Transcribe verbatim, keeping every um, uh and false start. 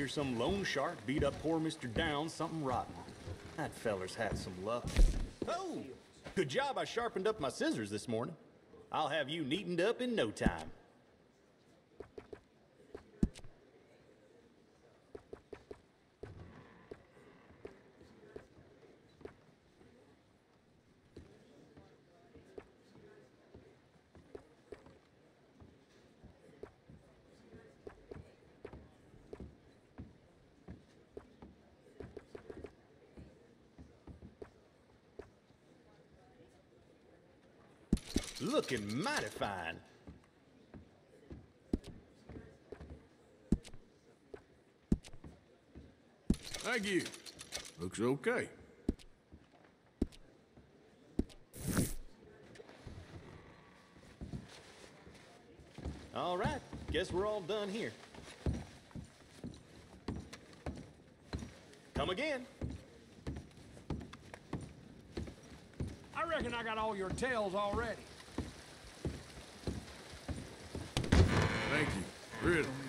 hear some loan shark beat up poor Mister Downs something rotten. That feller's had some luck. Oh! Good job I sharpened up my scissors this morning. I'll have you neatened up in no time. Looking mighty fine. Thank you. Looks okay. All right, guess we're all done here. Come again. I reckon I got all your tails already. Thank you. Really.